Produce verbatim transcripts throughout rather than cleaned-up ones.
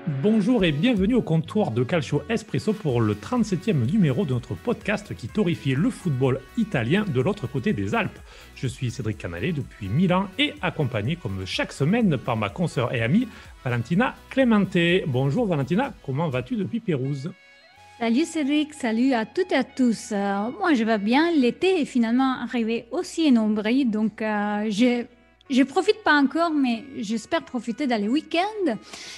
Bonjour et bienvenue au comptoir de Calcio Espresso pour le trente-septième numéro de notre podcast qui torrifie le football italien de l'autre côté des Alpes. Je suis Cédric Canale depuis Milan et accompagné comme chaque semaine par ma consoeur et amie Valentina Clemente. Bonjour Valentina, comment vas-tu depuis Pérouse ? Salut Cédric, salut à toutes et à tous. Euh, moi je vais bien, l'été est finalement arrivé aussi nombreux, donc euh, je je profite pas encore, mais j'espère profiter dans les week-ends.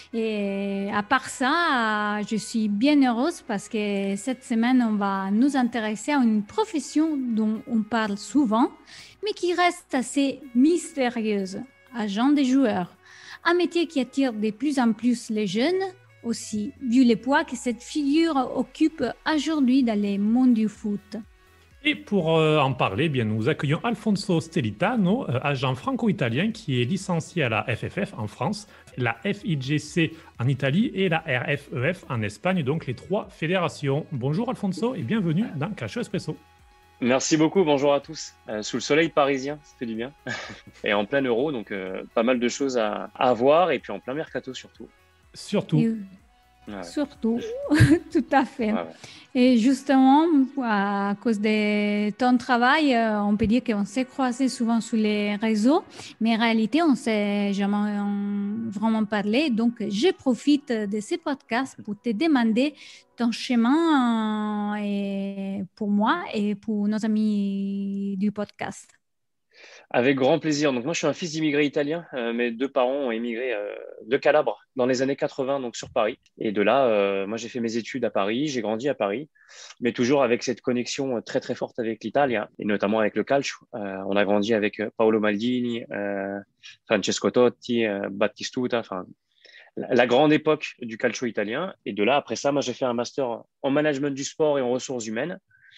Et à part ça, euh, je suis bien heureuse parce que cette semaine, on va nous intéresser à une profession dont on parle souvent, mais qui reste assez mystérieuse, agent des joueurs. Un métier qui attire de plus en plus les jeunes, aussi, vu les poids que cette figure occupe aujourd'hui dans le monde du foot. Et pour euh, en parler, eh bien, nous accueillons Alfonso Stellitano, euh, agent franco-italien qui est licencié à la F F F en France, la F I G C en Italie et la R F E F en Espagne, donc les trois fédérations. Bonjour Alfonso et bienvenue dans Calcio Espresso. Merci beaucoup, bonjour à tous. Euh, sous le soleil parisien, ça fait du bien. Et en plein euro, donc euh, pas mal de choses à, à voir et puis en plein mercato surtout. Surtout. Et, Ouais. Surtout, tout à fait. Ouais, ouais. Et justement, à cause de ton travail, euh, on peut dire qu'on s'est croisés souvent sur les réseaux, mais en réalité, on ne s'est jamais euh, vraiment parlé. Donc, je profite de ces podcasts pour te demander ton chemin euh, et pour moi et pour nos amis du podcast. Avec grand plaisir. Donc moi, je suis un fils d'immigrés italiens. Euh, mes deux parents ont émigré euh, de Calabre dans les années quatre-vingts, donc sur Paris. Et de là, euh, moi, j'ai fait mes études à Paris, j'ai grandi à Paris, mais toujours avec cette connexion très très forte avec l'Italie et notamment avec le calcio. Euh, on a grandi avec Paolo Maldini, euh, Francesco Totti, euh, Battistuta, enfin la, la grande époque du calcio italien. Et de là, après ça, moi, j'ai fait un master en management du sport et en ressources humaines.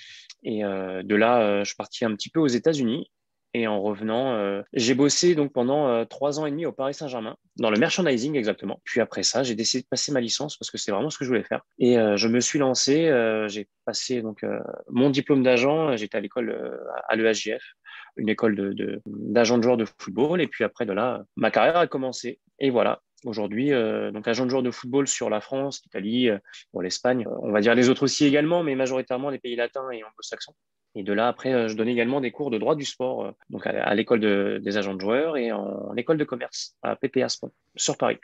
Et euh, de là, euh, je suis parti un petit peu aux États-Unis. Et en revenant, euh, j'ai bossé donc pendant euh, trois ans et demi au Paris Saint-Germain, dans le merchandising exactement. Puis après ça, j'ai décidé de passer ma licence parce que c'est vraiment ce que je voulais faire. Et euh, je me suis lancé, euh, j'ai passé donc euh, mon diplôme d'agent, j'étais à l'école euh, à l'E H J F, une école de, de, d'agent de joueur de football. Et puis après de là, ma carrière a commencé. Et voilà, aujourd'hui, euh, donc agent de joueur de football sur la France, l'Italie, euh, bon, l'Espagne, on va dire les autres aussi également, mais majoritairement les pays latins et anglo-saxons. Et de là, après, je donnais également des cours de droit du sport, donc à, à l'école de, des agents de joueurs et en, en école de commerce à P P A Sport sur Paris.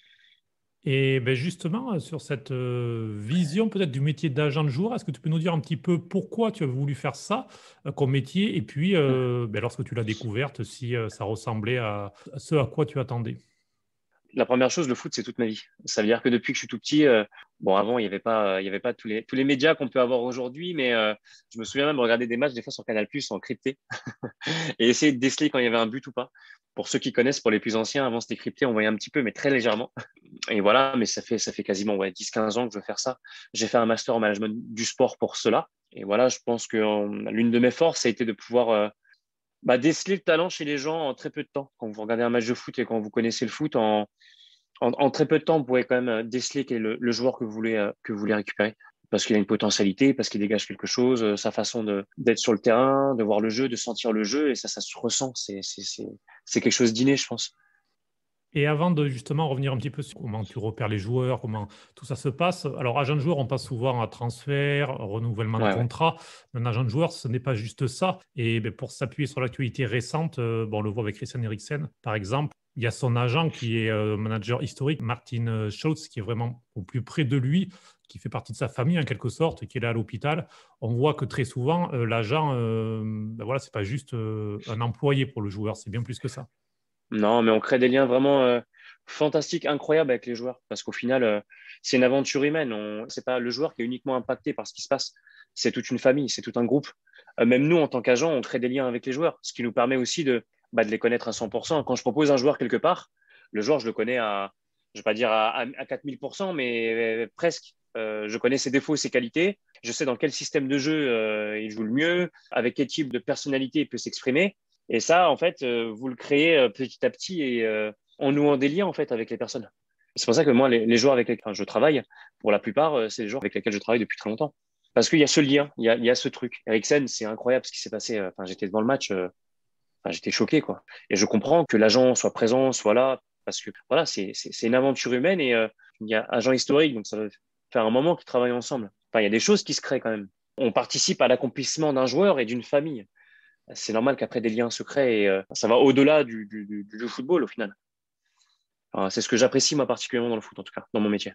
Et ben justement, sur cette euh, vision peut-être du métier d'agent de joueur, est-ce que tu peux nous dire un petit peu pourquoi tu as voulu faire ça euh, comme métier et puis euh, ben, lorsque tu l'as découverte, si euh, ça ressemblait à, à ce à quoi tu attendais? La première chose, le foot, c'est toute ma vie. Ça veut dire que depuis que je suis tout petit, euh, bon, avant, il n'y avait pas, il y avait pas tous les, tous les médias qu'on peut avoir aujourd'hui, mais euh, je me souviens même regarder des matchs des fois sur Canal+ en crypté et essayer de déceler quand il y avait un but ou pas. Pour ceux qui connaissent, pour les plus anciens, avant c'était crypté, on voyait un petit peu, mais très légèrement. Et voilà, mais ça fait, ça fait quasiment ouais, dix quinze ans que je veux faire ça. J'ai fait un master en management du sport pour cela. Et voilà, je pense que euh, l'une de mes forces a été de pouvoir euh, bah, déceler le talent chez les gens en très peu de temps. Quand vous regardez un match de foot et quand vous connaissez le foot, en, en, en très peu de temps, vous pouvez quand même déceler quel est le, le joueur que vous voulez, euh, que vous voulez récupérer. Parce qu'il a une potentialité, parce qu'il dégage quelque chose, euh, sa façon de, d'être sur le terrain, de voir le jeu, de sentir le jeu, et ça, ça se ressent. C'est, c'est, c'est, c'est quelque chose d'inné, je pense. Et avant de justement revenir un petit peu sur comment tu repères les joueurs, comment tout ça se passe, alors agent de joueur, on passe souvent à transfert, renouvellement de Ouais, ouais. contrat. Un agent de joueur, ce n'est pas juste ça. Et ben, pour s'appuyer sur l'actualité récente, euh, bon, on le voit avec Christian Eriksen, par exemple, il y a son agent qui est euh, manager historique, Martin Schulz, qui est vraiment au plus près de lui, qui fait partie de sa famille en quelque sorte, qui est là à l'hôpital. On voit que très souvent, euh, l'agent, euh, ben voilà, c'est pas juste euh, un employé pour le joueur, c'est bien plus que ça. Non, mais on crée des liens vraiment euh, fantastiques, incroyables avec les joueurs, parce qu'au final, euh, c'est une aventure humaine. On, c'est pas le joueur qui est uniquement impacté par ce qui se passe. C'est toute une famille, c'est tout un groupe. Euh, même nous, en tant qu'agents, on crée des liens avec les joueurs, ce qui nous permet aussi de, bah, de les connaître à cent pour cent. Quand je propose un joueur quelque part, le joueur, je le connais à, je vais pas dire à, à, à quatre mille pour cent, mais euh, presque. Euh, je connais ses défauts, ses qualités. Je sais dans quel système de jeu euh, il joue le mieux, avec quel type de personnalité il peut s'exprimer. Et ça, en fait, euh, vous le créez euh, petit à petit et euh, en nouant des liens en fait avec les personnes. C'est pour ça que moi, les, les joueurs avec lesquels enfin, je travaille, pour la plupart, euh, c'est les joueurs avec lesquels je travaille depuis très longtemps. Parce qu'il y a ce lien, il y a, il y a ce truc. Eriksen, c'est incroyable ce qui s'est passé. euh, Enfin, j'étais devant le match, euh, enfin, j'étais choqué, quoi. Et je comprends que l'agent soit présent, soit là, parce que voilà, c'est c'est, c'est une aventure humaine et euh, Il y a agent historique, donc ça va faire un moment qu'ils travaillent ensemble. Enfin, il y a des choses qui se créent quand même. On participe à l'accomplissement d'un joueur et d'une famille. C'est normal qu'après des liens se créent et euh, ça va au-delà du, du, du, du football au final. Enfin, c'est ce que j'apprécie moi particulièrement dans le foot en tout cas, dans mon métier.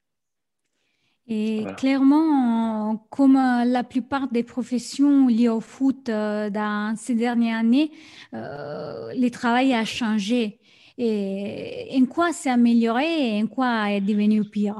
Et Voilà. clairement, comme euh, la plupart des professions liées au foot euh, dans ces dernières années, euh, le travail a changé. Et en quoi s'est amélioré et en quoi est devenu pire?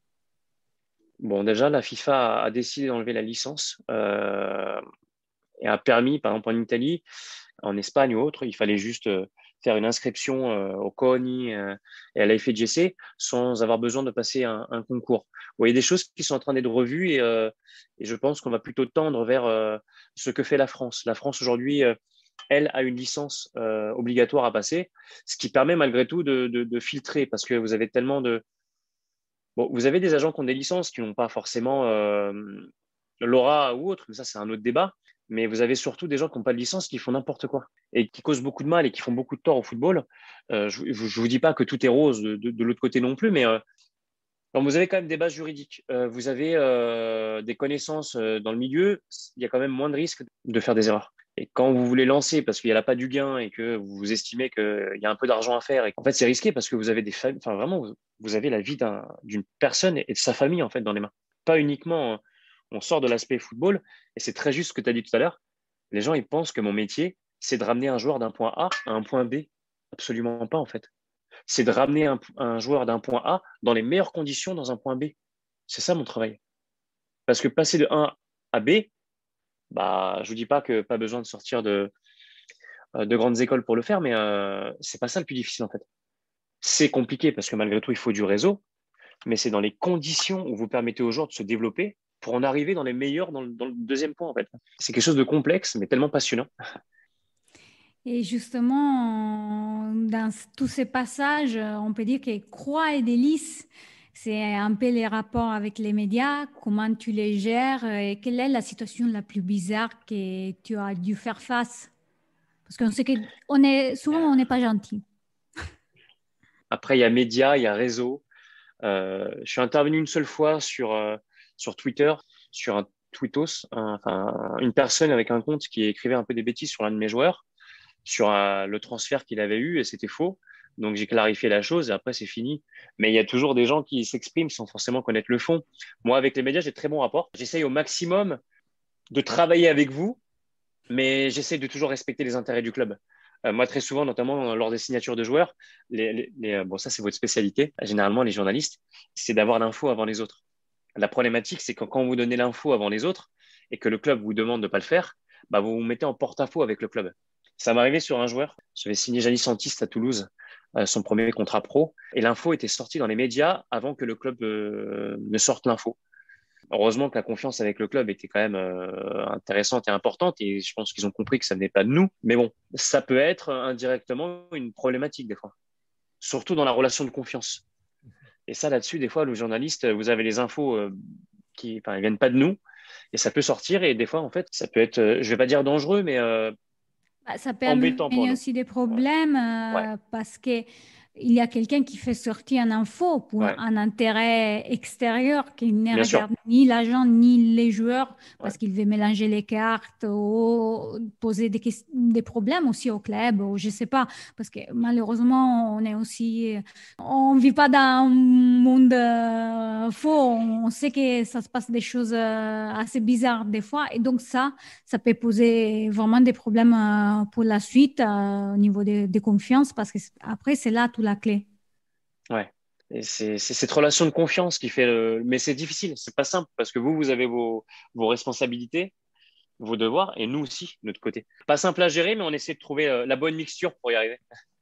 Bon, déjà, la FIFA a, a décidé d'enlever la licence euh, et a permis, par exemple en Italie, en Espagne ou autre, il fallait juste euh, faire une inscription euh, au CONI euh, et à la F G C sans avoir besoin de passer un, un concours. Vous voyez des choses qui sont en train d'être revues et, euh, et je pense qu'on va plutôt tendre vers euh, ce que fait la France. La France aujourd'hui, euh, elle a une licence euh, obligatoire à passer, ce qui permet malgré tout de, de, de filtrer parce que vous avez tellement de... Bon, vous avez des agents qui ont des licences qui n'ont pas forcément euh, l'aura ou autre, mais ça c'est un autre débat. Mais vous avez surtout des gens qui n'ont pas de licence qui font n'importe quoi et qui causent beaucoup de mal et qui font beaucoup de tort au football. Euh, je ne vous dis pas que tout est rose de, de, de l'autre côté non plus, mais euh, vous avez quand même des bases juridiques. Euh, vous avez euh, des connaissances euh, dans le milieu, il y a quand même moins de risques de faire des erreurs. Et quand vous voulez lancer parce qu'il n'y a pas du gain et que vous estimez qu'il y a un peu d'argent à faire, et en fait c'est risqué parce que vous avez des familles, enfin vraiment, vous, vous avez la vie d'un, d'une personne et de sa famille en fait dans les mains. Pas uniquement, on sort de l'aspect football, et c'est très juste ce que tu as dit tout à l'heure. Les gens, ils pensent que mon métier, c'est de ramener un joueur d'un point A à un point B. Absolument pas en fait. C'est de ramener un, un joueur d'un point A dans les meilleures conditions dans un point B. C'est ça mon travail. Parce que passer de un à B, bah, je vous dis pas que pas besoin de sortir de, de grandes écoles pour le faire, mais euh, c'est pas ça le plus difficile en fait. C'est compliqué parce que malgré tout, il faut du réseau, mais c'est dans les conditions où vous permettez aux joueurs de se développer pour en arriver dans les meilleurs dans le, dans le deuxième point en fait. C'est quelque chose de complexe, mais tellement passionnant. Et justement, dans tous ces passages, on peut dire que croix et délices, c'est un peu les rapports avec les médias, comment tu les gères et quelle est la situation la plus bizarre que tu as dû faire face? Parce qu'on sait que on est, souvent, on n'est pas gentil. Après, il y a médias, il y a réseau. Euh, je suis intervenu une seule fois sur, euh, sur Twitter, sur un tweetos, un, enfin, une personne avec un compte qui écrivait un peu des bêtises sur l'un de mes joueurs, sur un, le transfert qu'il avait eu, et c'était faux. Donc, j'ai clarifié la chose et après, c'est fini. Mais il y a toujours des gens qui s'expriment sans forcément connaître le fond. Moi, avec les médias, j'ai de très bons rapports. J'essaye au maximum de travailler avec vous, mais j'essaie de toujours respecter les intérêts du club. Euh, moi, très souvent, notamment lors des signatures de joueurs, les, les, les, bon, ça, c'est votre spécialité. Généralement, les journalistes, c'est d'avoir l'info avant les autres. La problématique, c'est que quand vous donnez l'info avant les autres et que le club vous demande de ne pas le faire, bah, vous vous mettez en porte-à-faux avec le club. Ça m'est arrivé sur un joueur. J'avais signé Janis Santiste à Toulouse, euh, son premier contrat pro, et l'info était sortie dans les médias avant que le club euh, ne sorte l'info. Heureusement que la confiance avec le club était quand même euh, intéressante et importante, et je pense qu'ils ont compris que ça venait pas de nous. Mais bon, ça peut être indirectement une problématique des fois, surtout dans la relation de confiance. Et ça, là-dessus, des fois, le journaliste, vous avez les infos euh, qui, enfin, ils viennent pas de nous, et ça peut sortir, et des fois, en fait, ça peut être, euh, je vais pas dire dangereux, mais euh, Bah, ça peut embêtant pour amener nous. aussi des problèmes Ouais, euh, parce que il y a quelqu'un qui fait sortir une info pour ouais, un intérêt extérieur qui ne bien sûr. regarde ni l'agent ni les joueurs Ouais. parce qu'il veut mélanger les cartes ou poser des, ques- des problèmes aussi au club ou je sais pas parce que malheureusement on est aussi on vit pas dans un monde euh, faux, on sait que ça se passe des choses euh, assez bizarres des fois et donc ça ça peut poser vraiment des problèmes euh, pour la suite euh, au niveau des de confiance parce que c'est- après c'est là toute la clé. Ouais. Et c'est c'est cette relation de confiance qui fait le... Mais c'est difficile, c'est pas simple parce que vous, vous avez vos, vos responsabilités, vos devoirs, et nous aussi, de notre côté. Pas simple à gérer, mais on essaie de trouver euh, la bonne mixture pour y arriver.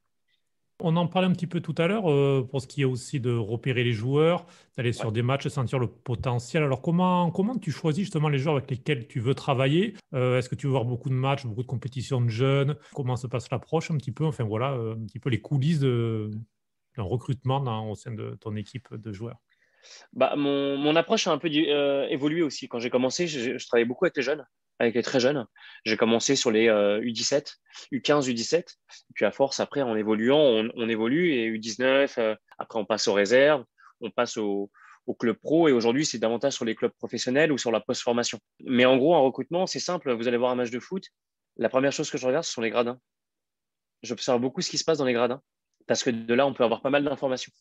On en parlait un petit peu tout à l'heure euh, pour ce qui est aussi de repérer les joueurs, d'aller Ouais. sur des matchs, sentir le potentiel. Alors comment, comment tu choisis justement les joueurs avec lesquels tu veux travailler? Euh, est-ce que tu veux voir beaucoup de matchs, beaucoup de compétitions de jeunes? Comment se passe l'approche un petit peu? Enfin voilà, euh, un petit peu les coulisses de- d'un recrutement dans- au sein de ton équipe de joueurs. Bah, mon, mon approche a un peu euh, évolué aussi. Quand j'ai commencé, je, je travaillais beaucoup avec les jeunes, avec les très jeunes. J'ai commencé sur les euh, U dix-sept, U quinze, U dix-sept. Et puis à force, après, en évoluant, on, on évolue et U dix-neuf, euh, après on passe aux réserves, on passe au, au club pro et aujourd'hui, c'est davantage sur les clubs professionnels ou sur la post-formation. Mais en gros, en recrutement, c'est simple. Vous allez voir un match de foot. La première chose que je regarde, ce sont les gradins. J'observe beaucoup ce qui se passe dans les gradins parce que de là, on peut avoir pas mal d'informations.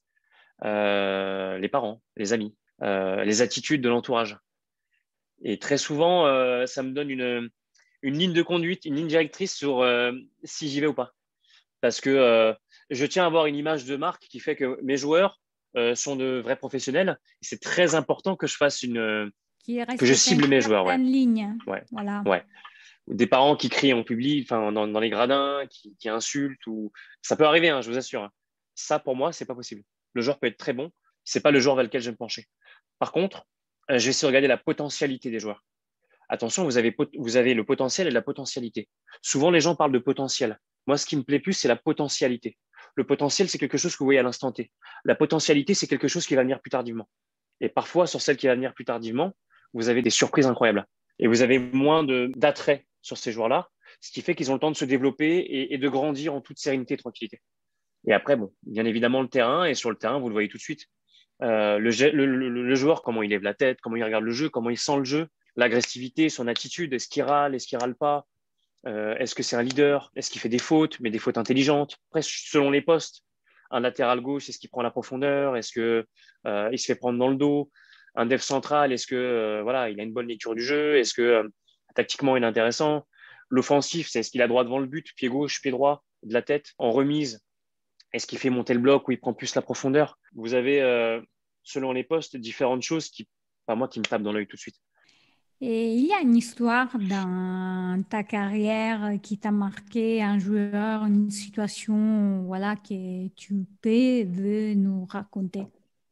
Euh, les parents, les amis, euh, les attitudes de l'entourage. Et très souvent, euh, ça me donne une, une ligne de conduite, une ligne directrice sur euh, si j'y vais ou pas. Parce que euh, je tiens à avoir une image de marque qui fait que mes joueurs euh, sont de vrais professionnels. Et c'est très important que je fasse une, Qui que je cible mes joueurs. Ouais. Ligne. Ouais. Voilà. Ouais. Des parents qui crient en public, enfin dans, dans les gradins, qui, qui insultent ou ça peut arriver, hein, je vous assure. Ça pour moi, c'est pas possible. Le joueur peut être très bon, c'est pas le joueur vers lequel je vais me pencher. Par contre, je vais essayer de regarder la potentialité des joueurs. Attention, vous avez, vous avez le potentiel et la potentialité. Souvent, les gens parlent de potentiel. Moi, ce qui me plaît plus, c'est la potentialité. Le potentiel, c'est quelque chose que vous voyez à l'instant T. La potentialité, c'est quelque chose qui va venir plus tardivement. Et parfois, sur celle qui va venir plus tardivement, vous avez des surprises incroyables. Et vous avez moins de, d'attrait sur ces joueurs-là, ce qui fait qu'ils ont le temps de se développer et, et de grandir en toute sérénité et tranquillité. Et après, bon, bien évidemment, le terrain. Et sur le terrain, vous le voyez tout de suite. Euh, le, le, le, le joueur, comment il lève la tête, comment il regarde le jeu, comment il sent le jeu, l'agressivité, son attitude, est-ce qu'il râle, est-ce qu'il râle pas, euh, est-ce que c'est un leader, est-ce qu'il fait des fautes, mais des fautes intelligentes. Après, selon les postes, un latéral gauche, est-ce qu'il prend la profondeur, est-ce que euh, il se fait prendre dans le dos, un def central, est-ce que euh, voilà, il a une bonne lecture du jeu, est-ce que euh, tactiquement il est intéressant. L'offensif, c'est est-ce qu'il a droit devant le but, pied gauche, pied droit, de la tête, en remise. Est-ce qu'il fait monter le bloc ou il prend plus la profondeur? Vous avez, euh, selon les postes, différentes choses qui, enfin, moi, qui me tapent dans l'œil tout de suite. Et il y a une histoire dans ta carrière qui t'a marqué, un joueur, une situation, voilà, que tu peux nous raconter.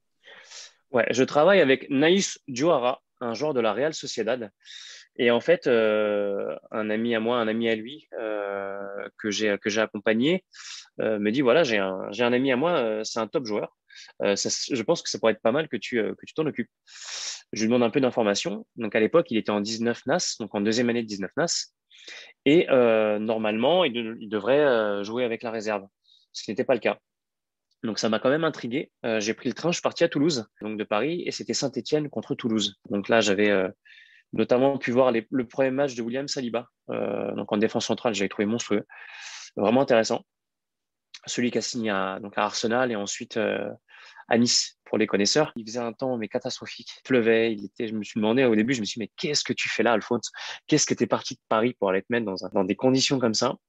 Ouais, je travaille avec Naïs Diouara, un joueur de la Real Sociedad. Et en fait, euh, un ami à moi, un ami à lui euh, que j'ai que j'ai accompagné euh, me dit voilà, j'ai un j'ai un ami à moi, euh, c'est un top joueur. Euh, ça, je pense que ça pourrait être pas mal que tu euh, que tu t'en occupes. Je lui demande un peu d'informations. Donc à l'époque, il était en dix-neuf N A S, donc en deuxième année de dix-neuf N A S, et euh, normalement, il, de, il devrait euh, jouer avec la réserve, ce qui n'était pas le cas. Donc ça m'a quand même intrigué. Euh, j'ai pris le train, je suis parti à Toulouse, donc de Paris, et c'était Saint-Étienne contre Toulouse. Donc là, j'avais euh, notamment pu voir les, le premier match de William Saliba, euh, donc en défense centrale, j'avais trouvé monstrueux, vraiment intéressant. Celui qui a signé à, donc à Arsenal et ensuite euh, à Nice pour les connaisseurs. Il faisait un temps mais catastrophique. Il pleuvait. Il était. Je me suis demandé au début, je me suis dit mais qu'est-ce que tu fais là, Alphonse? Qu'est-ce que tu es parti de Paris pour aller te mettre dans, un, dans des conditions comme ça?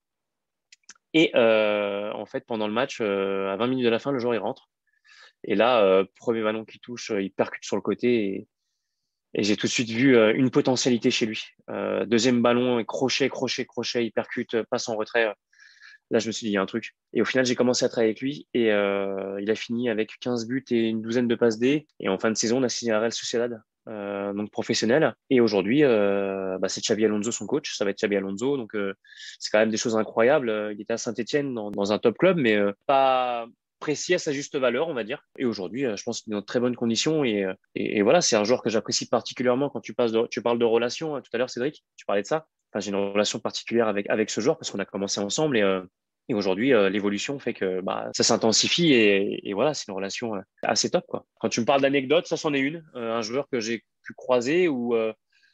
Et euh, en fait, pendant le match, euh, à vingt minutes de la fin, le joueur il rentre. Et là, euh, premier ballon qui touche, il percute sur le côté et, et j'ai tout de suite vu euh, une potentialité chez lui. Euh, deuxième ballon, crochet, crochet, crochet, il percute, passe en retrait. Là, je me suis dit, il y a un truc. Et au final, j'ai commencé à travailler avec lui et euh, il a fini avec quinze buts et une douzaine de passes D. Et en fin de saison, on a signé à Real Sociedad, euh, donc professionnel. Et aujourd'hui, euh, bah, c'est Xabi Alonso son coach. Ça va être Xabi Alonso. Donc, euh, c'est quand même des choses incroyables. Il était à Saint-Étienne dans, dans un top club, mais euh, pas précis à sa juste valeur, on va dire. Et aujourd'hui, euh, je pense qu'il est dans de très bonnes conditions. Et, et, et voilà, c'est un joueur que j'apprécie particulièrement quand tu, passes de, tu parles de relations. Hein, tout à l'heure, Cédric, tu parlais de ça. Enfin, j'ai une relation particulière avec, avec ce joueur parce qu'on a commencé ensemble et, euh, et aujourd'hui, euh, l'évolution fait que bah, ça s'intensifie et, et voilà, c'est une relation euh, assez top, quoi. Quand tu me parles d'anecdotes, ça, c'en est une. Euh, un joueur que j'ai pu croiser ou euh,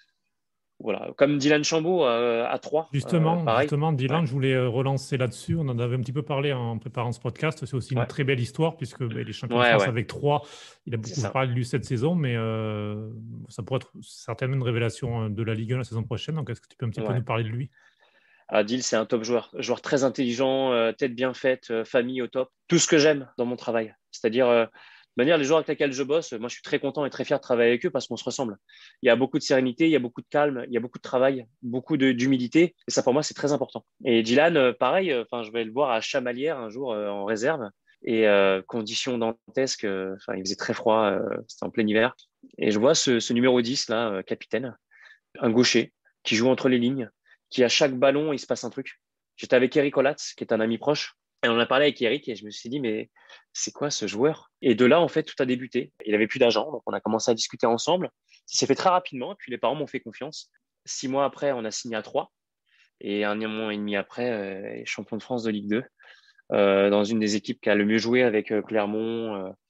voilà, comme Dylan Chambaud euh, à Troyes, euh, Justement, pareil. justement, Dylan, Ouais, je voulais euh, relancer là-dessus. On en avait un petit peu parlé en préparant ce podcast. C'est aussi une ouais, très belle histoire puisque ben, les champions de ouais, France ouais, avec trois, il a c'est beaucoup ça. parlé de lui cette saison, mais euh, ça pourrait être certainement une révélation euh, de la Ligue un la saison prochaine. Donc, est-ce que tu peux un petit peu Ouais. nous parler de lui? Ah, Dylan, c'est un top joueur, joueur très intelligent, euh, tête bien faite, euh, famille au top. Tout ce que j'aime dans mon travail. C'est-à-dire, euh, de manière, les joueurs avec lesquels je bosse, moi, je suis très content et très fier de travailler avec eux parce qu'on se ressemble. Il y a beaucoup de sérénité, il y a beaucoup de calme, il y a beaucoup de travail, beaucoup de, d'humilité. Et ça, pour moi, c'est très important. Et Dylan, euh, pareil, enfin, je vais le voir à Chamalières un jour euh, en réserve. Et euh, conditions dantesques, euh, enfin, il faisait très froid, euh, c'était en plein hiver. Et je vois ce, ce numéro dix, là, euh, capitaine, un gaucher, qui joue entre les lignes, qui à chaque ballon, il se passe un truc. J'étais avec Eric Olatz, qui est un ami proche, et on a parlé avec Eric, et je me suis dit, mais c'est quoi ce joueur? Et de là, en fait, tout a débuté. Il avait plus d'agent, donc on a commencé à discuter ensemble. Ça s'est fait très rapidement, et puis les parents m'ont fait confiance. Six mois après, on a signé à Troyes, et un mois et demi après, euh, champion de France de Ligue deux, euh, dans une des équipes qui a le mieux joué avec euh, Clermont, euh,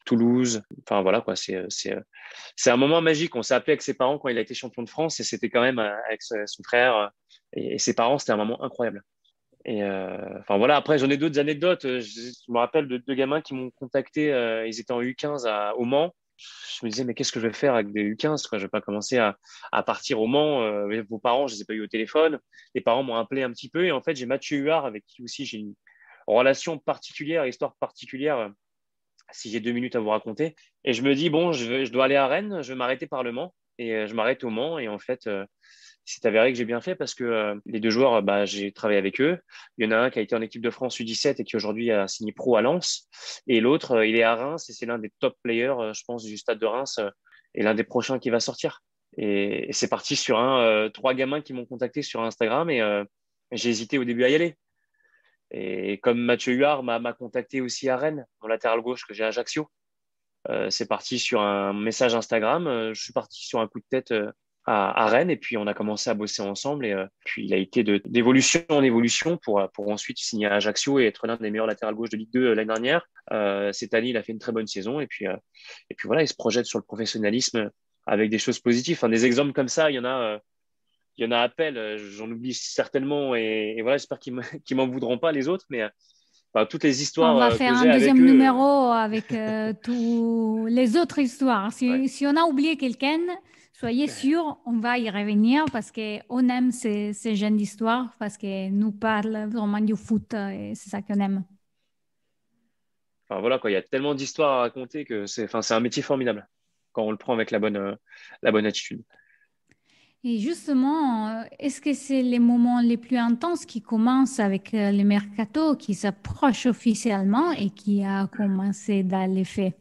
Toulouse. Enfin voilà quoi, c'est c'est c'est un moment magique. On s'est appelé avec ses parents quand il a été champion de France et c'était quand même euh, avec son frère et, et ses parents, c'était un moment incroyable. Et euh, enfin voilà, après j'en ai d'autres anecdotes. Je, je me rappelle de deux gamins qui m'ont contacté, euh, ils étaient en U quinze à, au Mans. Je me disais mais qu'est-ce que je vais faire avec des U quinze quoi, je vais pas commencer à, à partir au Mans. Euh, vos parents, je les ai pas eu au téléphone. Les parents m'ont appelé un petit peu et en fait j'ai Mathieu Huard avec qui aussi j'ai une relation particulière, histoire particulière. Si j'ai deux minutes à vous raconter. Et je me dis, bon, je, vais, je dois aller à Rennes, je vais m'arrêter par le Mans. Et euh, je m'arrête au Mans. Et en fait, euh, c'est avéré que j'ai bien fait parce que euh, les deux joueurs, bah, j'ai travaillé avec eux. Il y en a un qui a été en équipe de France U dix-sept et qui aujourd'hui a signé pro à Lens. Et l'autre, euh, il est à Reims et c'est l'un des top players, euh, je pense, du stade de Reims euh, et l'un des prochains qui va sortir. Et, et c'est parti sur un, euh, trois gamins qui m'ont contacté sur Instagram et euh, j'ai hésité au début à y aller. Et comme Mathieu Huard m'a contacté aussi à Rennes, mon latéral gauche que j'ai à Ajaccio, euh, c'est parti sur un message Instagram. Euh, je suis parti sur un coup de tête euh, à, à Rennes et puis on a commencé à bosser ensemble. Et euh, puis il a été d'évolution en évolution pour, pour ensuite signer à Ajaccio et être l'un des meilleurs latérales gauche de Ligue deux euh, l'année dernière. Euh, cette année, il a fait une très bonne saison et puis, euh, et puis voilà, il se projette sur le professionnalisme avec des choses positives. Enfin, des exemples comme ça, il y en a. Euh, Il y en a à peine, j'en oublie certainement et, et voilà, j'espère qu'ils ne m'en voudront pas les autres, mais enfin, toutes les On histoires va euh, faire que un j'ai avec deuxième eux. numéro avec euh, tous les autres histoires. Ouais. Si, si on a oublié quelqu'un, soyez sûr, on va y revenir parce qu'on aime ces, ces jeunes d'histoire, parce qu'ils nous parlent vraiment du foot et c'est ça qu'on aime. Enfin voilà, quoi, il y a tellement d'histoires à raconter que c'est, enfin, c'est un métier formidable quand on le prend avec la bonne, euh, la bonne attitude. Et justement, euh, est-ce que c'est les moments les plus intenses qui commencent avec euh, le mercato qui s'approche officiellement et qui a commencé dans les faits?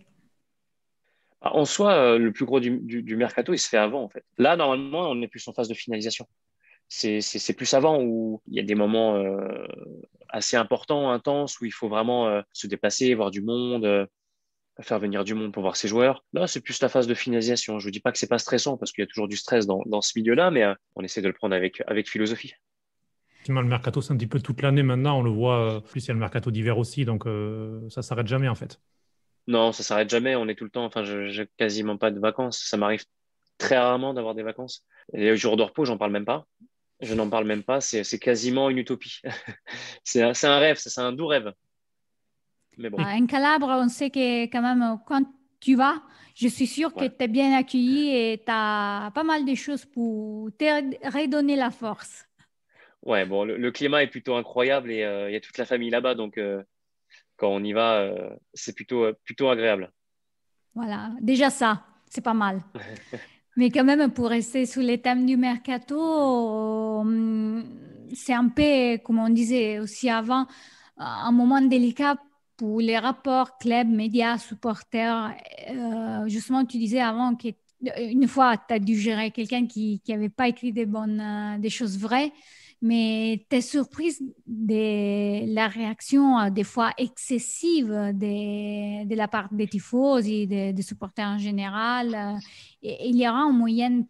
En soi, euh, le plus gros du, du, du mercato, il se fait avant en fait. Là, normalement, on est plus en phase de finalisation. C'est, c'est, c'est plus avant où il y a des moments euh, assez importants, intenses, où il faut vraiment euh, se déplacer, voir du monde, euh, faire venir du monde pour voir ses joueurs. Là, c'est plus la phase de finalisation. Je ne dis pas que c'est pas stressant parce qu'il y a toujours du stress dans, dans ce milieu-là, mais euh, on essaie de le prendre avec, avec philosophie. Effectivement, le mercato, c'est un petit peu toute l'année maintenant. On le voit, euh, plus il y a le mercato d'hiver aussi, donc euh, ça s'arrête jamais en fait. Non, ça s'arrête jamais. On est tout le temps. Enfin, je j'ai quasiment pas de vacances. Ça m'arrive très rarement d'avoir des vacances. Et les jours de repos, j'en parle même pas. Je n'en parle même pas. C'est c'est quasiment une utopie. C'est un, c'est un rêve. Ça, c'est un doux rêve. Mais bon, En Calabre, on sait que quand même, quand tu vas, je suis sûre que ouais. tu es bien accueilli et tu as pas mal de choses pour te redonner la force. Ouais, bon, le, le climat est plutôt incroyable et euh, il y a toute la famille là-bas. Donc, euh, quand on y va, euh, c'est plutôt, euh, plutôt agréable. Voilà, déjà ça, c'est pas mal. Mais quand même, pour rester sous les thèmes du mercato, euh, c'est un peu, comme on disait aussi avant, un moment délicat pour les rapports club, médias, supporters. Euh, justement, tu disais avant qu'une fois, tu as dû gérer quelqu'un qui n'avait pas écrit des bonnes, euh, des choses vraies, mais tu es surprise de la réaction, euh, des fois excessive, de, de la part des tifosi, des, des supporters en général. euh, et il y aura une moyenne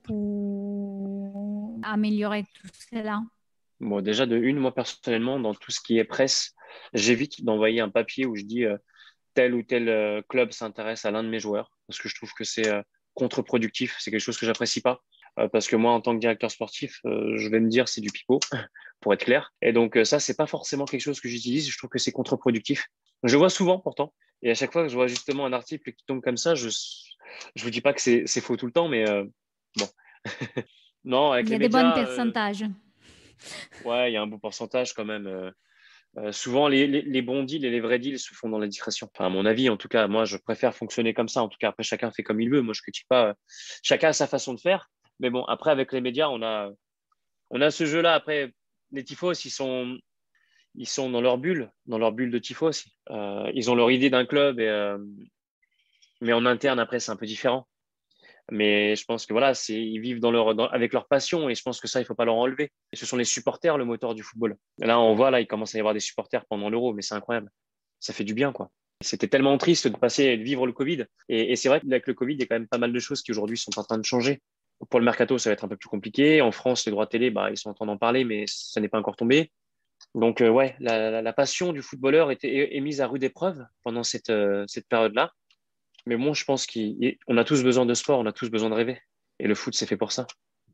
pour améliorer tout cela. Bon, déjà, de une, moi, personnellement, dans tout ce qui est presse, j'évite d'envoyer un papier où je dis euh, tel ou tel euh, club s'intéresse à l'un de mes joueurs parce que je trouve que c'est euh, contre-productif. C'est quelque chose que j'apprécie pas. Euh, parce que moi, en tant que directeur sportif, euh, je vais me dire c'est du pipeau, pour être clair. Et donc, euh, ça, c'est pas forcément quelque chose que j'utilise. Je trouve que c'est contre-productif. Je vois souvent pourtant. Et à chaque fois que je vois justement un article qui tombe comme ça, je je vous dis pas que c'est c'est faux tout le temps, mais euh, bon. Non, avec Il y les a des bons médias, euh, pourcentages. ouais, il y a un bon pourcentage quand même. Euh, euh, souvent, les, les, les bons deals et les vrais deals se font dans la discrétion. Enfin, à mon avis, en tout cas, moi, je préfère fonctionner comme ça. En tout cas, après, chacun fait comme il veut. Moi, je critique pas. euh, Chacun a sa façon de faire. Mais bon, après, avec les médias, on a, on a ce jeu-là. Après, les tifos, ils sont, ils sont dans leur bulle, dans leur bulle de tifos. Euh, ils ont leur idée d'un club, et, euh, mais en interne, après, c'est un peu différent. Mais je pense que voilà, c'est, ils vivent dans leur, dans- avec leur passion et je pense que ça, il faut pas leur enlever. Et ce sont les supporters, le moteur du football. Et là, on voit, là, il commence à y avoir des supporters pendant l'Euro, mais c'est incroyable. Ça fait du bien, quoi. C'était tellement triste de passer et de vivre le Covid. Et, et c'est vrai qu'avec le Covid, il y a quand même pas mal de choses qui aujourd'hui sont en train de changer. Pour le mercato, ça va être un peu plus compliqué. En France, les droits télé, bah, ils sont en train d'en parler, mais ça n'est pas encore tombé. Donc, euh, ouais, la, la, la passion du footballeur était, est, est mise à rude épreuve pendant cette, euh, cette période-là. Mais bon, je pense qu'on a tous besoin de sport, on a tous besoin de rêver. Et le foot, c'est fait pour ça.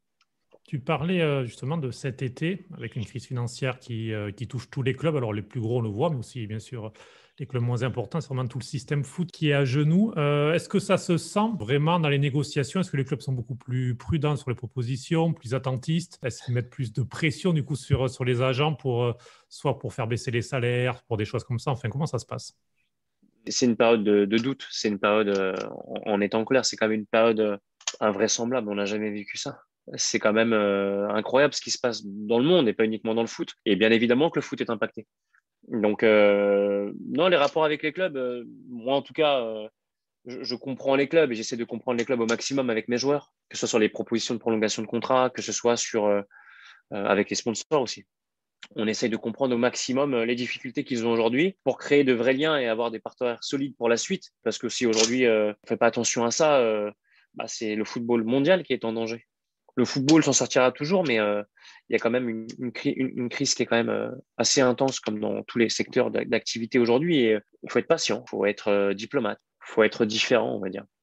Tu parlais euh, justement de cet été, avec une crise financière qui, euh, qui touche tous les clubs. Alors les plus gros, on le voit, mais aussi bien sûr les clubs moins importants. C'est vraiment tout le système foot qui est à genoux. Euh, est-ce que ça se sent vraiment dans les négociations? Est-ce que les clubs sont beaucoup plus prudents sur les propositions, plus attentistes? Est-ce qu'ils mettent plus de pression du coup sur, sur les agents pour euh, soit pour faire baisser les salaires, pour des choses comme ça? Enfin, comment ça se passe? C'est une période de, de doute, c'est une période, euh, en, en étant clair, c'est quand même une période euh, invraisemblable. On n'a jamais vécu ça. C'est quand même euh, incroyable ce qui se passe dans le monde et pas uniquement dans le foot. Et bien évidemment que le foot est impacté. Donc, euh, non, les rapports avec les clubs, euh, moi en tout cas, euh, je, je comprends les clubs et j'essaie de comprendre les clubs au maximum avec mes joueurs, que ce soit sur les propositions de prolongation de contrat, que ce soit sur, euh, euh, avec les sponsors aussi. On essaye de comprendre au maximum euh, les difficultés qu'ils ont aujourd'hui pour créer de vrais liens et avoir des partenaires solides pour la suite. Parce que si aujourd'hui euh, on ne fait pas attention à ça, euh, bah, c'est le football mondial qui est en danger. Le football s'en sortira toujours, mais euh, il y a quand même une, une, une, une crise qui est quand même euh, assez intense, comme dans tous les secteurs d'activité aujourd'hui. Et il euh, faut être patient, il faut être euh, diplomate, il faut être différent, on va dire.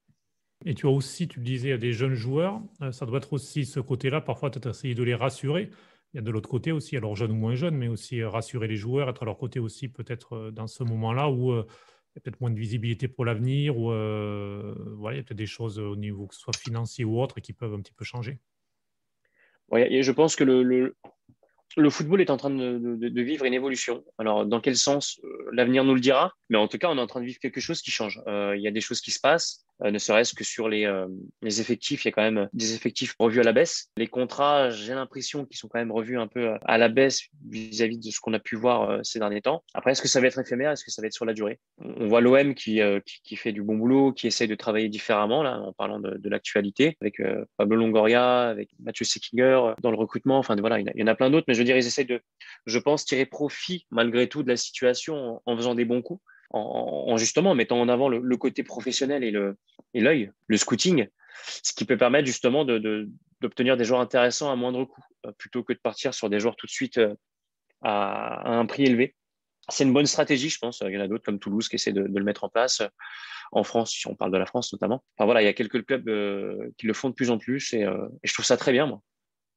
Et tu as aussi, tu le disais, des jeunes joueurs. Euh, ça doit être aussi ce côté-là, parfois peut-être essayer de les rassurer. Il y a de l'autre côté aussi, alors jeunes ou moins jeunes, mais aussi euh, rassurer les joueurs, être à leur côté aussi peut-être euh, dans ce moment-là où euh, il y a peut-être moins de visibilité pour l'avenir, ou euh, voilà, il y a peut-être des choses au niveau que ce soit financier ou autre qui peuvent un petit peu changer. Ouais, et je pense que le, le, le football est en train de, de, de vivre une évolution. Alors, dans quel sens, euh, l'avenir nous le dira, mais en tout cas, on est en train de vivre quelque chose qui change. Euh, il y a des choses qui se passent, euh, ne serait-ce que sur les, euh, les effectifs. Il y a quand même des effectifs revus à la baisse. Les contrats, j'ai l'impression qu'ils sont quand même revus un peu à la baisse vis-à-vis de ce qu'on a pu voir euh, ces derniers temps. Après, est-ce que ça va être éphémère? Est-ce que ça va être sur la durée? On voit l'O M qui, euh, qui, qui fait du bon boulot, qui essaye de travailler différemment, là, en parlant de, de l'actualité, avec euh, Pablo Longoria, avec Mathieu Seckinger, dans le recrutement. Enfin, voilà, il y en a plein d'autres, mais je veux dire, ils essayent de, je pense, tirer profit malgré tout de la situation en, en faisant des bons coups, en, en justement mettant en avant le, le côté professionnel et le et l'œil, le scouting, ce qui peut permettre justement de, de, d'obtenir des joueurs intéressants à moindre coût, euh, plutôt que de partir sur des joueurs tout de suite euh, à, à un prix élevé. C'est une bonne stratégie, je pense. Il y en a d'autres comme Toulouse qui essaient de, de le mettre en place. En France, si on parle de la France notamment. Enfin voilà, il y a quelques clubs euh, qui le font de plus en plus et, euh, et je trouve ça très bien, moi.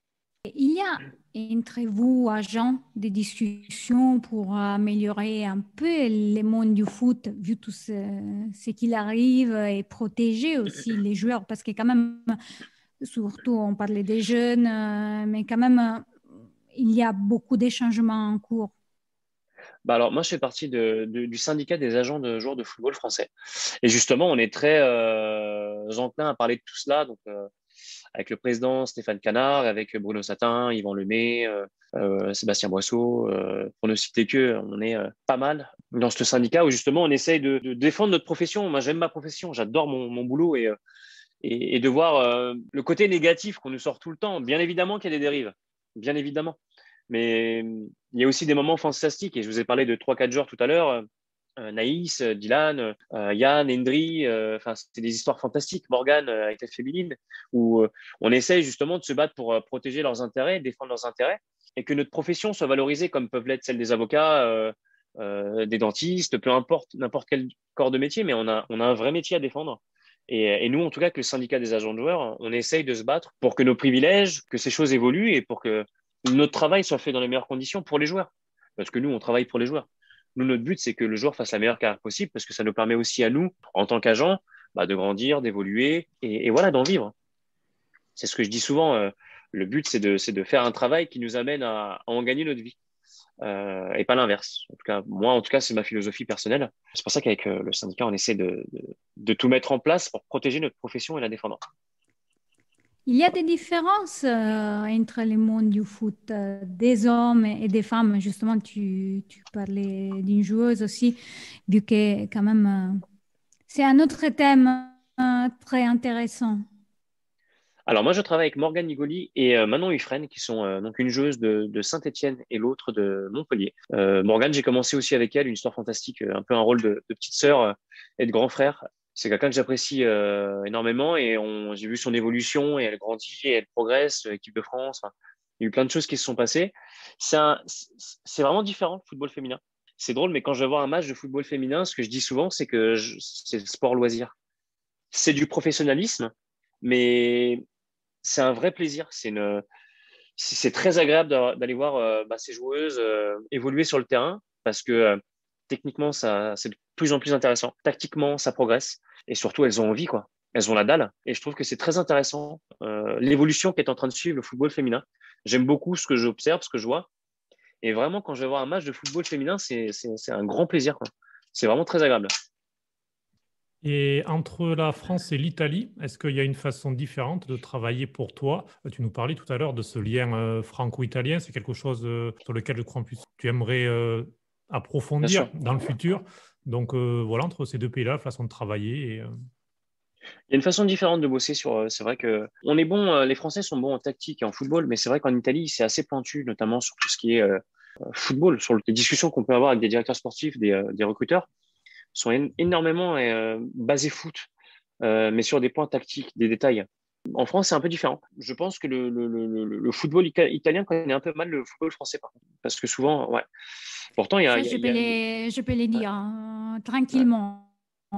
Il y a entre vous, agents, des discussions pour améliorer un peu le monde du foot, vu tout ce, ce qu'il arrive, et protéger aussi les joueurs, parce que quand même, surtout on parlait des jeunes, euh, mais quand même, il y a beaucoup de changements en cours. Bah alors, moi, je fais partie de, de, du syndicat des agents de joueurs de football français. Et justement, on est très euh, enclin à parler de tout cela. Donc, euh, avec le président Stéphane Canard, avec Bruno Satin, Yvan Lemay, euh, euh, Sébastien Boisseau, euh, pour ne citer que, on est euh, pas mal dans ce syndicat où justement on essaye de, de défendre notre profession. Moi, j'aime ma profession, j'adore mon, mon boulot et, et, et de voir euh, le côté négatif qu'on nous sort tout le temps. Bien évidemment qu'il y a des dérives, bien évidemment. Mais il y a aussi des moments fantastiques et je vous ai parlé de trois quatre joueurs tout à l'heure. Euh, Naïs, euh, Dylan, euh, Yann, Endry, enfin euh, c'est des histoires fantastiques. Morgane euh, avec la féminine, où euh, on essaye justement de se battre pour euh, protéger leurs intérêts, défendre leurs intérêts, et que notre profession soit valorisée comme peuvent l'être celle des avocats, euh, euh, des dentistes, peu importe n'importe quel corps de métier, mais on a on a un vrai métier à défendre. Et, et nous, en tout cas, que le syndicat des agents de joueurs, on essaye de se battre pour que nos privilèges, que ces choses évoluent et pour que notre travail soit fait dans les meilleures conditions pour les joueurs. Parce que nous, on travaille pour les joueurs. Nous, notre but, c'est que le joueur fasse la meilleure carrière possible parce que ça nous permet aussi à nous, en tant qu'agents, bah, de grandir, d'évoluer et, et voilà, d'en vivre. C'est ce que je dis souvent. Euh, le but, c'est de, c'est de faire un travail qui nous amène à, à en gagner notre vie euh, et pas l'inverse. En tout cas, moi, en tout cas, c'est ma philosophie personnelle. C'est pour ça qu'avec euh, le syndicat, on essaie de, de, de tout mettre en place pour protéger notre profession et la défendre. Il y a des différences euh, entre les mondes du foot, euh, des hommes et des femmes. Justement, tu, tu parlais d'une joueuse aussi, vu que quand même, euh, c'est un autre thème euh, très intéressant. Alors moi, je travaille avec Morgane Nigoli et euh, Manon Huffren, qui sont euh, donc une joueuse de, de Saint-Étienne et l'autre de Montpellier. Euh, Morgane, j'ai commencé aussi avec elle une histoire fantastique, un peu un rôle de, de petite sœur euh, et de grand frère. C'est quelqu'un que j'apprécie euh, énormément et on, j'ai vu son évolution et elle grandit et elle progresse, euh, équipe de France. Enfin, il y a eu plein de choses qui se sont passées. C'est, un, c'est vraiment différent le football féminin. c'est drôle, mais quand je vais voir un match de football féminin, ce que je dis souvent, c'est que je, c'est le sport loisir. C'est du professionnalisme, mais c'est un vrai plaisir. C'est une, c'est très agréable d'aller voir euh, bah, ces joueuses euh, évoluer sur le terrain parce que euh, techniquement, ça, c'est de plus en plus intéressant. Tactiquement, ça progresse et surtout, elles ont envie, quoi. Elles ont la dalle. Et je trouve que c'est très intéressant euh, l'évolution qui est en train de suivre le football féminin. J'aime beaucoup ce que j'observe, ce que je vois. Et vraiment, quand je vais voir un match de football féminin, c'est, c'est, c'est un grand plaisir, quoi. C'est vraiment très agréable. Et entre la France et l'Italie, est-ce qu'il y a une façon différente de travailler pour toi? Tu nous parlais tout à l'heure de ce lien euh, franco-italien. C'est quelque chose euh, sur lequel je crois en plus tu aimerais euh, Bien approfondir sûr. dans le futur. Donc euh, voilà, entre ces deux pays-là, la façon de travailler. Et, euh, Il y a une façon différente de bosser sur. euh, C'est vrai que on est bon. euh, Les Français sont bons en tactique et en football, mais c'est vrai qu'en Italie, c'est assez pointu, notamment sur tout ce qui est euh, football, sur les discussions qu'on peut avoir avec des directeurs sportifs, des, euh, des recruteurs, sont en- énormément euh, basées foot, euh, mais sur des points tactiques, des détails. En France, c'est un peu différent. Je pense que le, le, le, le le football ita- italien connaît un peu mal le football français, par contre, parce que souvent, ouais. Pourtant, il y a, Ça, il y a, je il peux y a- les, je peux les ouais, dire hein, ouais. tranquillement.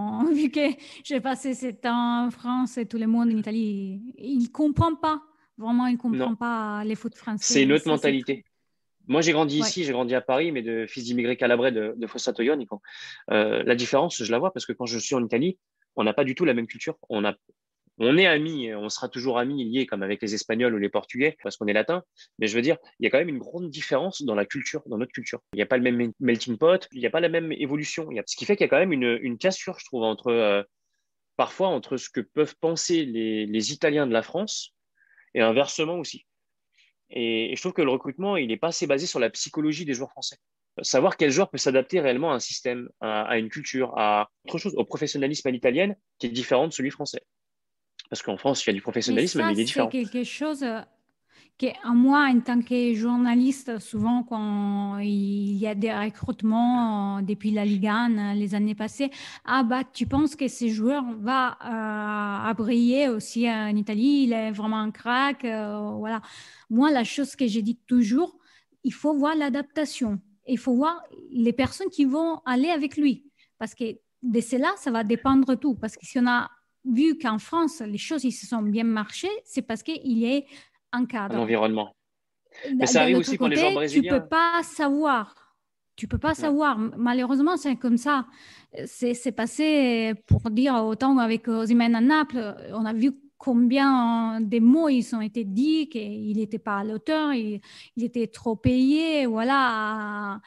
Vu que j'ai passé sept ans en France et tout le monde en Italie, il ne comprend pas. Vraiment, il ne Non, comprend pas les foot c'est une français. autre Ça, c'est très... mentalité. Moi, j'ai grandi Ouais. ici, j'ai grandi à Paris, mais de fils d'immigrés calabrais de, de Fossato Ionico. Euh, la différence, je la vois parce que quand je suis en Italie, on n'a pas du tout la même culture. On a, on est amis, on sera toujours amis, liés comme avec les Espagnols ou les Portugais parce qu'on est latin. Mais je veux dire, il y a quand même une grande différence dans la culture, dans notre culture. Il n'y a pas le même melting pot, il n'y a pas la même évolution. Il y a, ce qui fait qu'il y a quand même une, une cassure, je trouve, entre euh, parfois entre ce que peuvent penser les, les Italiens de la France et inversement aussi. Et, et je trouve que le recrutement, il n'est pas assez basé sur la psychologie des joueurs français. Savoir quel joueur peut s'adapter réellement à un système, à, à une culture, à autre chose, au professionnalisme à l'italienne, qui est différent de celui français. Parce qu'en France, il y a du Mais professionnalisme, mais ça, il est c'est différent. quelque chose que à moi, en tant que journaliste, souvent quand il y a des recrutements euh, depuis la Ligue un euh, les années passées, ah bah tu penses que ce joueur va euh, à briller aussi en Italie, il est vraiment un crack, euh, voilà. Moi, la chose que j'ai dit toujours, il faut voir l'adaptation, il faut voir les personnes qui vont aller avec lui, parce que de cela, ça va dépendre tout, parce que si on a vu qu'en France, les choses ils se sont bien marchées, c'est parce qu'il est un Un cadre. environnement. Mais ça De arrive l'autre aussi pour les joueurs côté, tu peux brésiliens. pas savoir. Tu peux pas Ouais. savoir. Malheureusement, c'est comme ça. C'est c'est passé, pour dire autant avec Osimhen à Naples, on a vu combien des mots ils ont été dits, qu'il n'était pas à l'auteur, il, il était trop payé, voilà.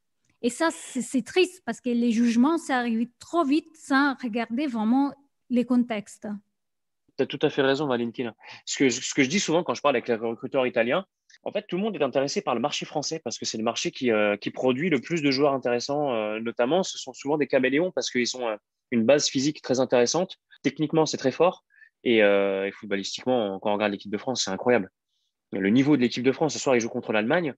Et ça, c'est c'est triste parce que les jugements, ça arrive trop vite sans regarder vraiment les contextes. Tu as tout à fait raison, Valentina. Ce que, je- ce que je dis souvent quand je parle avec les recruteurs italiens, en fait, tout le monde est intéressé par le marché français parce que c'est le marché qui, euh, qui produit le plus de joueurs intéressants. Euh, notamment, ce sont souvent des caméléons parce qu'ils ont euh, une base physique très intéressante. Techniquement, c'est très fort. Et, euh, et footballistiquement, quand on regarde l'équipe de France, c'est incroyable. Le niveau de l'équipe de France, ce soir, ils jouent contre l'Allemagne.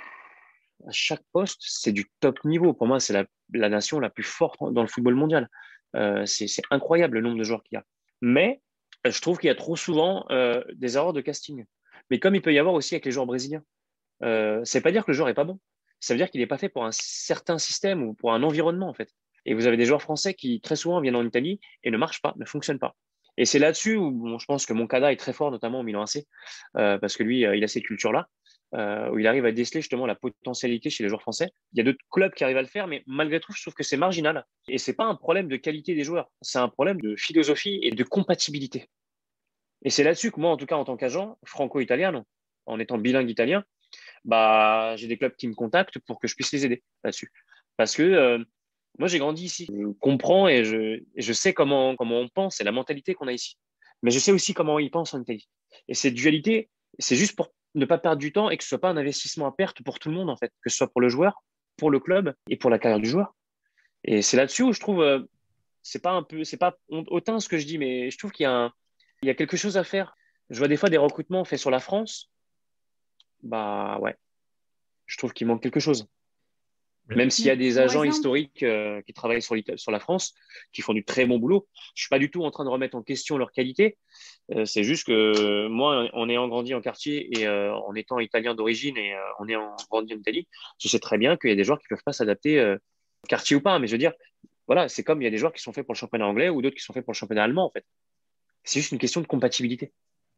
À chaque poste, c'est du top niveau. Pour moi, c'est la, la nation la plus forte dans le football mondial. Euh, c'est c'est incroyable le nombre de joueurs qu'il y a. Mais euh, je trouve qu'il y a trop souvent euh, des erreurs de casting. Mais comme il peut y avoir aussi avec les joueurs brésiliens. Euh, ça ne veut pas dire que le joueur est pas bon. Ça veut dire qu'il n'est pas fait pour un certain système ou pour un environnement, en fait. Et vous avez des joueurs français qui, très souvent, viennent en Italie et ne marchent pas, ne fonctionnent pas. Et c'est là-dessus où bon, je pense que Moncada est très fort, notamment au Milan A C, euh, parce que lui, euh, il a cette culture-là, euh, où il arrive à déceler justement la potentialité chez les joueurs français. Il y a d'autres clubs qui arrivent à le faire, mais malgré tout, je trouve que c'est marginal. Et c'est pas un problème de qualité des joueurs, c'est un problème de philosophie et de compatibilité. Et c'est là-dessus que moi, en tout cas, en tant qu'agent franco-italien, en étant bilingue italien, bah, j'ai des clubs qui me contactent pour que je puisse les aider là-dessus. Parce que euh, moi, j'ai grandi ici. Je comprends et je, et je sais comment, comment on pense et la mentalité qu'on a ici. Mais je sais aussi comment ils pensent en Italie. Et cette dualité, c'est juste pour ne pas perdre du temps et que ce soit pas un investissement à perte pour tout le monde, en fait, que ce soit pour le joueur, pour le club et pour la carrière du joueur. Et c'est là-dessus où je trouve, euh, c'est pas un peu, c'est pas autant ce que je dis, mais je trouve qu'il y a un, il y a quelque chose à faire. Je vois des fois des recrutements faits sur la France. Bah ouais, je trouve qu'il manque quelque chose. Même s'il y Mais a des par agents exemple, historiques euh, qui travaillent sur, l'Ita- sur la France, qui font du très bon boulot. Je suis pas du tout en train de remettre en question leur qualité. Euh, c'est juste que euh, moi, en ayant grandi en quartier et euh, en étant italien d'origine et euh, en ayant grandi en Italie, je sais très bien qu'il y a des joueurs qui peuvent pas s'adapter, euh, quartier ou pas. Mais je veux dire, voilà, c'est comme il y a des joueurs qui sont faits pour le championnat anglais ou d'autres qui sont faits pour le championnat allemand, en fait. C'est juste une question de compatibilité.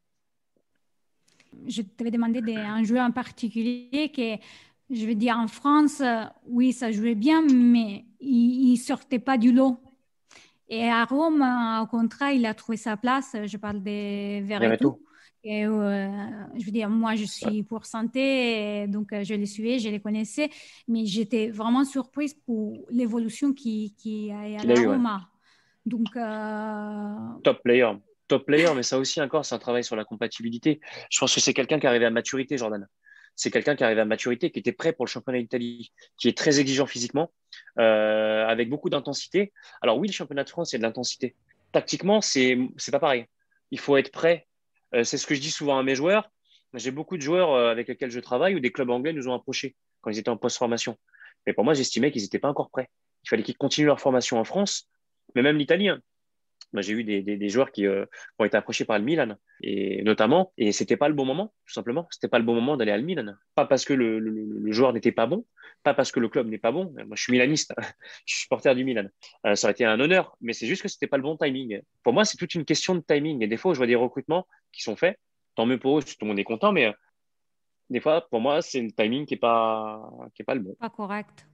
je t'avais demandé d'un joueur en particulier que, je veux dire, en France, euh, oui, ça jouait bien, mais il ne sortait pas du lot. Et à Rome, euh, au contraire, il a trouvé sa place. Je parle de Verretou. Verretou. Et euh, je veux dire, moi, je Ouais. suis pour santé, et donc euh, je les suivais, je les connaissais, mais j'étais vraiment surprise pour l'évolution qui, qui a eu à Qu'il a la eu, ouais. Roma. Donc, euh, Top player. Top player, mais ça aussi encore, c'est un travail sur la compatibilité. Je pense que c'est quelqu'un qui est arrivé à maturité, Jordan. C'est quelqu'un qui est arrivé à maturité, qui était prêt pour le championnat d'Italie, qui est très exigeant physiquement, euh, avec beaucoup d'intensité. Alors oui, le championnat de France, c'est de l'intensité. Tactiquement, c'est c'est pas pareil. Il faut être prêt. Euh, c'est ce que je dis souvent à mes joueurs. J'ai beaucoup de joueurs euh, avec lesquels je travaille ou des clubs anglais nous ont approchés quand ils étaient en post-formation. Mais pour moi, j'estimais qu'ils n'étaient pas encore prêts. Il fallait qu'ils continuent leur formation en France, mais même l'Italie, hein. Moi, j'ai eu des, des, des joueurs qui euh, ont été approchés par le Milan, et notamment, et c'était pas le bon moment, tout simplement. C'était pas le bon moment d'aller à le Milan. Pas parce que le, le, le joueur n'était pas bon, pas parce que le club n'est pas bon. Moi, je suis milaniste, je suis supporter du Milan. Euh, ça aurait été un honneur, mais c'est juste que c'était pas le bon timing. Pour moi, c'est toute une question de timing. Et des fois, je vois des recrutements qui sont faits. Tant mieux pour eux, si tout le monde est content, mais euh, des fois, pour moi, c'est le timing qui est pas, qui est pas le bon. pas correct.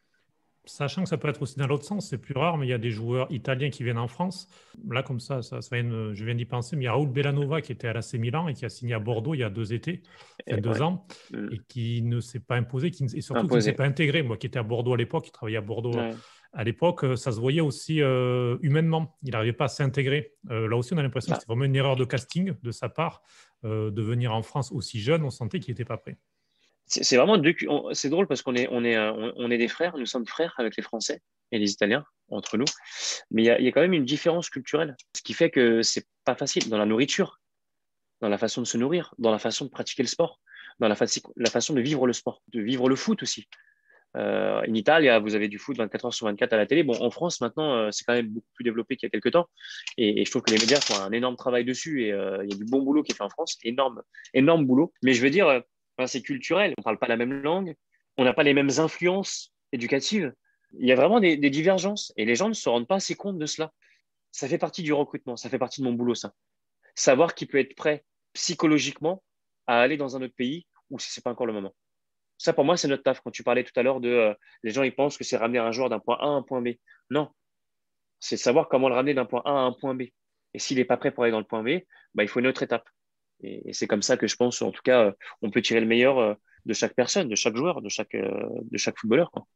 Sachant que ça peut être aussi dans l'autre sens, c'est plus rare, mais il y a des joueurs italiens qui viennent en France. Là, comme ça, ça, ça vient, je viens d'y penser, mais il y a Raoul Bellanova qui était à l'A C Milan et qui a signé à Bordeaux il y a deux étés, Et, enfin deux ouais, ans, mm. et qui ne s'est pas imposé, qui, et surtout qui ne s'est Imposé. pas intégré. Moi qui étais à Bordeaux à l'époque, qui travaillait à Bordeaux Ouais. à l'époque, euh, ça se voyait aussi euh, humainement. Il n'arrivait pas à s'intégrer. Euh, là aussi, on a l'impression que Bah, c'était vraiment une erreur de casting de sa part euh, de venir en France aussi jeune. On sentait qu'il n'était pas prêt. C'est c'est vraiment deux. on- C'est drôle parce qu'on est, on est, euh, on on est des frères, nous sommes frères avec les Français et les Italiens entre nous. Mais il y a, il y a quand même une différence culturelle, ce qui fait que c'est pas facile dans la nourriture, dans la façon de se nourrir, dans la façon de pratiquer le sport, dans la, faci- la façon de vivre le sport, de vivre le foot aussi. Euh, en Italie, vous avez du foot vingt-quatre heures sur vingt-quatre à la télé. Bon, en France maintenant, euh, c'est quand même beaucoup plus développé qu'il y a quelques temps, et, et je trouve que les médias font un énorme travail dessus et euh, il y a du bon boulot qui est fait en France, énorme, énorme boulot. Mais je veux dire, euh, enfin, c'est culturel. On parle pas la même langue, on n'a pas les mêmes influences éducatives. Il y a vraiment des, des divergences et les gens ne se rendent pas assez compte de cela. Ça fait partie du recrutement, ça fait partie de mon boulot, ça. Savoir qui peut être prêt psychologiquement à aller dans un autre pays ou si c'est pas encore le moment. Ça, pour moi, c'est notre taf. Quand tu parlais tout à l'heure de euh, les gens, ils pensent que c'est ramener un joueur d'un point A à un point B. Non, c'est savoir comment le ramener d'un point A à un point B. Et s'il n'est pas prêt pour aller dans le point B, bah, il faut une autre étape. Et, et c'est comme ça que je pense, en tout cas, euh, on peut tirer le meilleur euh, de chaque personne, de chaque joueur, de chaque, euh, de chaque footballeur, quoi.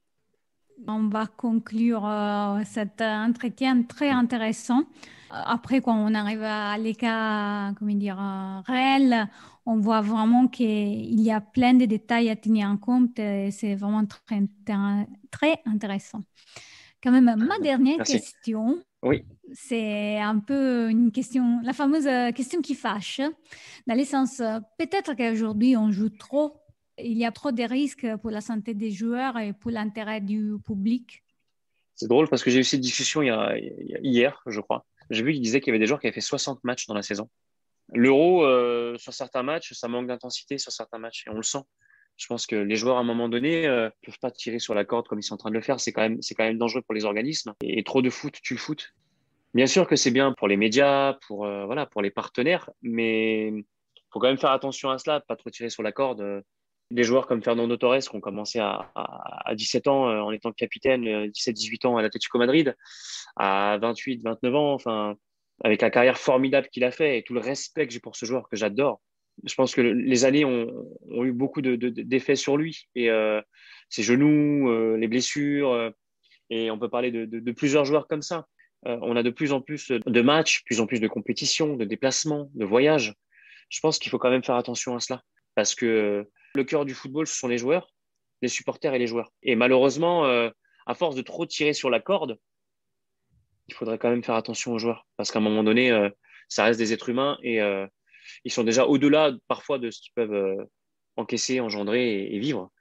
On va conclure euh, cet entretien très intéressant. Après, quand on arrive à les cas, comment dire, euh, réels, on voit vraiment qu'il y a plein de détails à tenir en compte et c'est vraiment très, intér- très intéressant. Quand même, ma dernière Merci. question, Oui, c'est un peu une question, la fameuse question qui fâche, dans le sens, euh, peut-être qu'aujourd'hui on joue trop, il y a trop de risques pour la santé des joueurs et pour l'intérêt du public. c'est drôle parce que j'ai eu cette discussion il y a, il y a- hier, je crois. J'ai vu qu'il disait qu'il y avait des joueurs qui avaient fait soixante matchs dans la saison. L'Euro, euh, sur certains matchs, ça manque d'intensité sur certains matchs et on le sent. Je pense que les joueurs, à un moment donné, euh, peuvent pas tirer sur la corde comme ils sont en train de le faire. C'est quand même, c'est quand même dangereux pour les organismes. Et, et trop de foot tue le foot. Bien sûr que c'est bien pour les médias, pour, euh, voilà, pour les partenaires, mais faut quand même faire attention à cela, pas trop tirer sur la corde. Euh, Des joueurs comme Fernando Torres qui ont commencé à, à, à dix-sept ans euh, en étant capitaine, euh, dix-sept dix-huit ans à l'Atlético Madrid, à vingt-huit vingt-neuf ans, enfin, avec la carrière formidable qu'il a fait et tout le respect que j'ai pour ce joueur que j'adore. Je pense que les années ont, ont eu beaucoup de, de, d'effets sur lui et euh, ses genoux, euh, les blessures, euh, et on peut parler de, de, de plusieurs joueurs comme ça. Euh, on a de plus en plus de matchs, de plus en plus de compétitions, de déplacements, de voyages. Je pense qu'il faut quand même faire attention à cela parce que le cœur du football, ce sont les joueurs, les supporters et les joueurs. Et malheureusement, euh, à force de trop tirer sur la corde, il faudrait quand même faire attention aux joueurs parce qu'à un moment donné, euh, ça reste des êtres humains et euh, ils sont déjà au-delà parfois de ce qu'ils peuvent euh, encaisser, engendrer et, et vivre.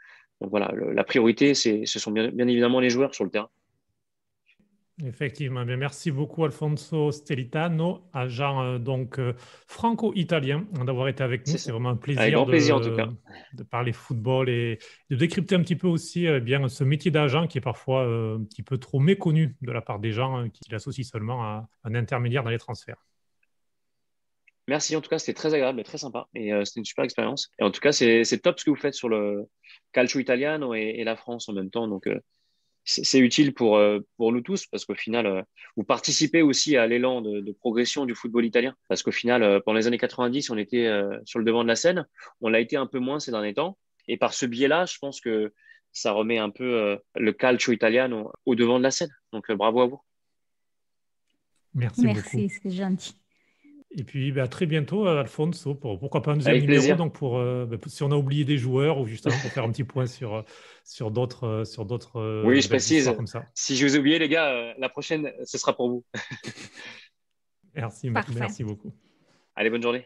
donc voilà, le, la priorité, c'est, ce sont bien, bien évidemment les joueurs sur le terrain. Effectivement, bien, merci beaucoup Alfonso Stellitano, agent euh, donc euh, franco-italien, d'avoir été avec nous. C'est C'est ça. vraiment un Avec plaisir grand plaisir en tout de, cas. de parler football et de décrypter un petit peu aussi euh, bien ce métier d'agent qui est parfois euh, un petit peu trop méconnu de la part des gens hein, qui l'associent seulement à un intermédiaire dans les transferts. Merci, en tout cas, c'était très agréable et très sympa. Et euh, c'était une super expérience. Et en tout cas, c'est, c'est top ce que vous faites sur le calcio italiano et, et la France en même temps. Donc, euh, c'est, c'est utile pour, euh, pour nous tous parce qu'au final, euh, vous participez aussi à l'élan de, de progression du football italien. Parce qu'au final, euh, pendant les années quatre-vingt-dix, on était euh, sur le devant de la scène. On l'a été un peu moins ces derniers temps. Et par ce biais-là, je pense que ça remet un peu euh, le calcio italiano au devant de la scène. Donc, euh, bravo à vous. Merci, Merci, beaucoup. c'est gentil. Et puis bah, à très bientôt, euh, Alfonso, pour pourquoi pas un deuxième Avec numéro. plaisir. Donc pour, euh, bah, si on a oublié des joueurs ou justement pour faire un petit point sur, euh, sur d'autres euh, sur d'autres euh, Oui, je belles histoires précise, comme ça. si je vous ai oublié, les gars, euh, la prochaine, ce sera pour vous. Merci, Parfait. merci beaucoup. Allez, bonne journée.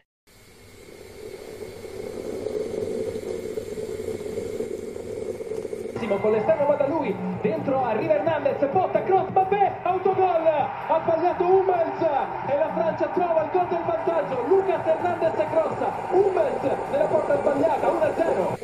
Con l'esterno va da lui, dentro arriva Hernandez, botta, cross, Mbappé, autogol, ha sbagliato Hummels e la Francia trova il gol del vantaggio, Lucas Hernandez crossa, Hummels nella porta sbagliata, uno a zero.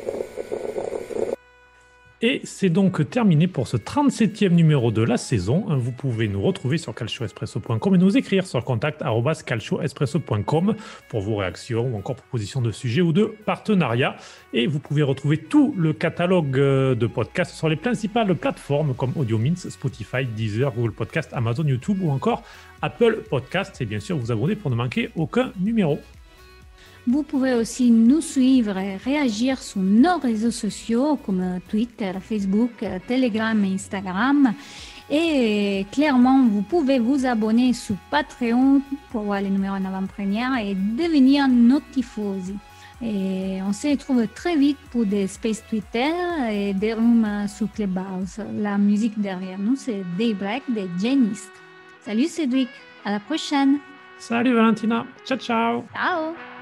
Et c'est donc terminé pour ce trente-septième numéro de la saison. Vous pouvez nous retrouver sur calcio espresso point com et nous écrire sur contact arobase calcio espresso point com pour vos réactions ou encore propositions de sujets ou de partenariats. Et vous pouvez retrouver tout le catalogue de podcasts sur les principales plateformes comme AudioMints, Spotify, Deezer, Google Podcast, Amazon, YouTube ou encore Apple Podcast. Et bien sûr, vous abonner pour ne manquer aucun numéro. Vous pouvez aussi nous suivre et réagir sur nos réseaux sociaux comme Twitter, Facebook, Telegram et Instagram. Et clairement, vous pouvez vous abonner sur Patreon pour voir les numéros en avant-première et devenir nos tifosi. Et on se retrouve très vite pour des space Twitter et des rooms sur Clubhouse. La musique derrière nous, c'est Daybreak de Janist. Salut Cédric, à la prochaine. Salut Valentina, ciao ciao. Ciao.